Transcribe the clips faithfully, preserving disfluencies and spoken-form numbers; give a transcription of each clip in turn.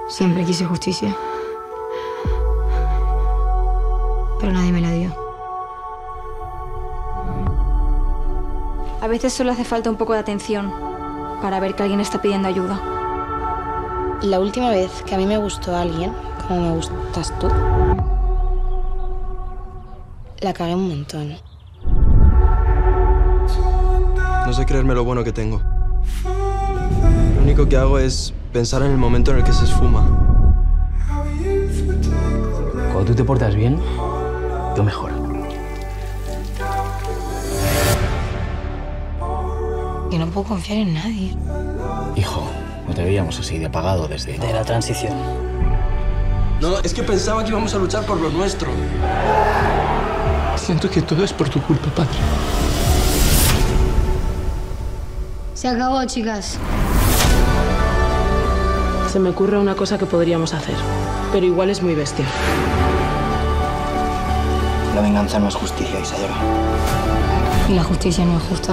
Siempre quise justicia. Pero nadie me la dio. A veces solo hace falta un poco de atención para ver que alguien está pidiendo ayuda. La última vez que a mí me gustó alguien, como me gustas tú, la cagué un montón. No sé creerme lo bueno que tengo. Lo único que hago es pensar en el momento en el que se esfuma. Cuando tú te portas bien, yo mejoro. Que no puedo confiar en nadie. Hijo, no te veíamos así de apagado desde... De la transición. No, es que pensaba que íbamos a luchar por lo nuestro. Siento que todo es por tu culpa, padre. Se acabó, chicas. Se me ocurre una cosa que podríamos hacer, pero igual es muy bestia. La venganza no es justicia, Isadora. Y la justicia no es justa.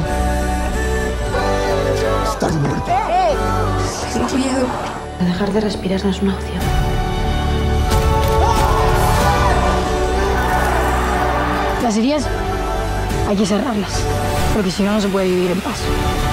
Estás muerta. Tengo miedo. Dejar de respirar no es una opción. Las heridas hay que cerrarlas, porque si no, no se puede vivir en paz.